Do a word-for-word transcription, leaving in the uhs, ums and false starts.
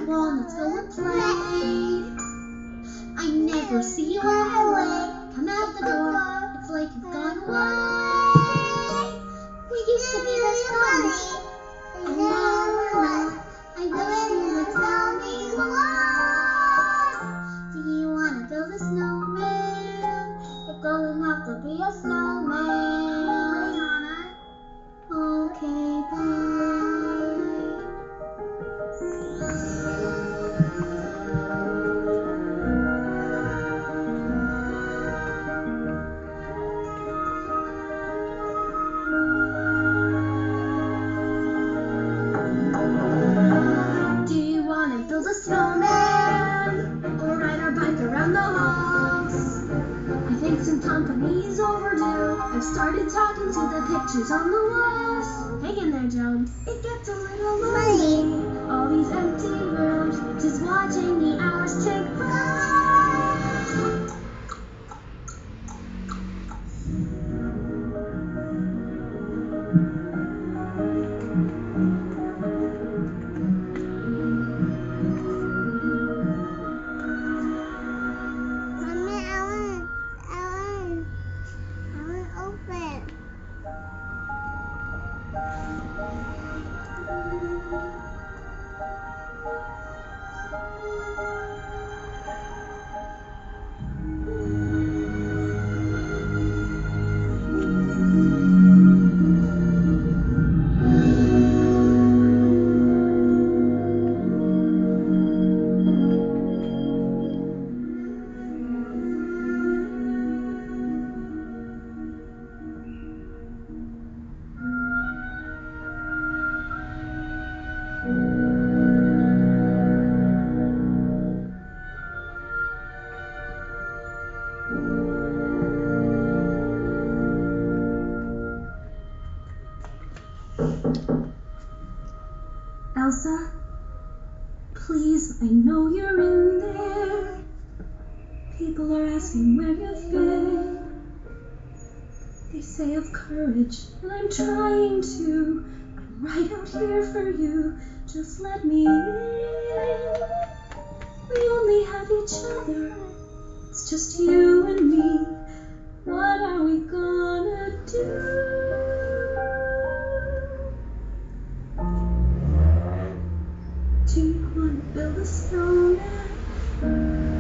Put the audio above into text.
walnuts go and play. I never see you anyway. Come out the door, it's like you've gone away. We used to be best friends, and now we're not. I wish you would tell me why. Do you wanna build a snowman? It's going to have to be a snowman. Okay, bye. Do you want to build a snowman or ride our bike around the halls? I think some company's overdue. I've started talking to the pictures on the walls. Hang in there, Joan. It gets a little lonely. All these empty rooms, just watching the hours tick by. Mommy, I want, I want, I want open. Elsa, please, I know you're in there. People are asking where you've been. They say of courage, and I'm trying to. I'm right out here for you. Just let me in. We only have each other. It's just you and me. What are we gonna do? Do you want to build a snowman?